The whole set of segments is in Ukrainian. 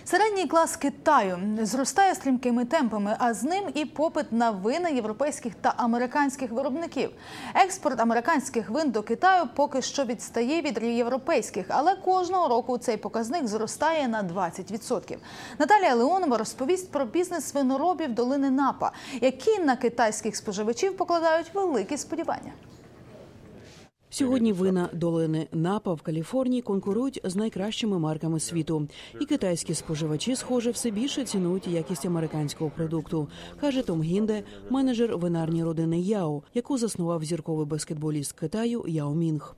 Середній клас Китаю зростає стрімкими темпами, а з ним і попит на вина європейських та американських виробників. Експорт американських вин до Китаю поки що відстає від європейських, але кожного року цей показник зростає на 20%. Наталія Леонова розповість про бізнес виноробів долини Напа, які на китайських споживачів покладають великі сподівання. Сьогодні вина долини Напа в Каліфорнії конкурують з найкращими марками світу. І китайські споживачі, схоже, все більше цінують якість американського продукту, каже Том Гінде, менеджер винарні родини Яо, яку заснував зірковий баскетболіст Китаю Яо Мінг.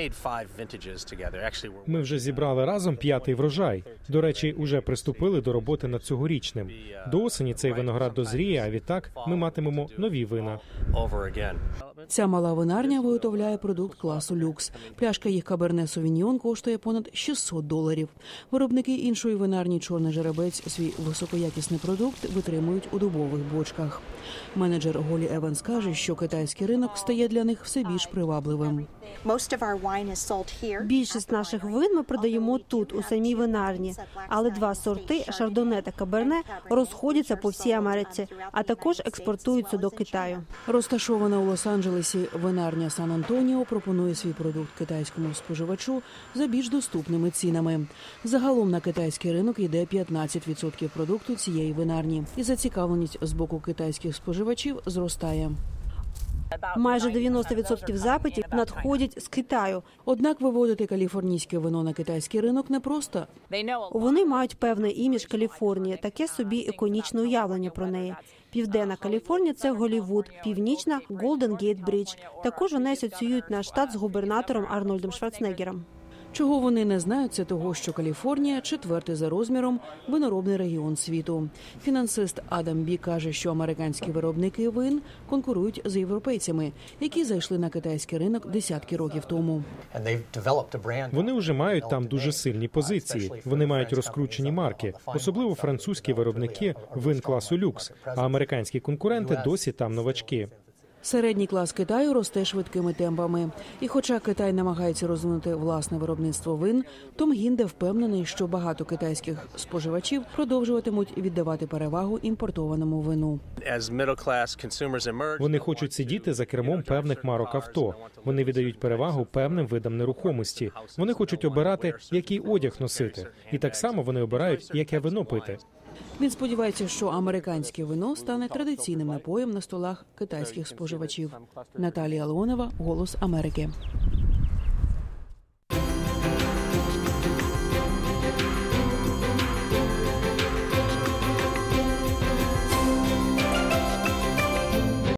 Ми вже зібрали разом 5-й врожай. До речі, уже приступили до роботи над цьогорічним. До осені цей виноград дозріє, а відтак ми матимемо нові вина. Ця мала винарня виготовляє продукт класу люкс. Пляшка їх Каберне Совіньйон коштує понад $600. Виробники іншої винарні «Чорний жеребець» свій високоякісний продукт витримують у дубових бочках. Менеджер Голі Еванс каже, що китайський ринок стає для них все більш привабливим. Більшість наших вин ми продаємо тут, у самій винарні. Але 2 сорти – Шардоне та Каберне – розходяться по всій Америці, а також експортуються до Китаю. Розташована у Лос-Анджелесі винарня Сан-Антоніо пропонує свій продукт китайському споживачу за більш доступними цінами. Загалом на китайський ринок йде 15% продукту цієї винарні. І зацікавленість з боку китайських споживачів зростає. Майже 90% запитів надходять з Китаю. Однак виводити каліфорнійське вино на китайський ринок непросто. Вони мають певний імідж Каліфорнії, таке собі іконічне уявлення про неї. Південна Каліфорнія – це Голлівуд, північна – Голден Гейт Бридж. Також вони асоціюють наш штат з губернатором Арнольдом Шварценеггером. Чого вони не знають, це того, що Каліфорнія – 4-й за розміром виноробний регіон світу. Фінансист Адам Бі каже, що американські виробники вин конкурують з європейцями, які зайшли на китайський ринок десятки років тому. Вони вже мають там дуже сильні позиції. Вони мають розкручені марки, особливо французькі виробники вин класу люкс, а американські конкуренти досі там новачки. Середній клас Китаю росте швидкими темпами. І хоча Китай намагається розвинути власне виробництво вин, Том Гінде впевнений, що багато китайських споживачів продовжуватимуть віддавати перевагу імпортованому вину. Вони хочуть сидіти за кермом певних марок авто. Вони віддають перевагу певним видам нерухомості. Вони хочуть обирати, який одяг носити. І так само вони обирають, яке вино пити. Він сподівається, що американське вино стане традиційним напоєм на столах китайських споживачів. Наталія Леонова, «Голос Америки».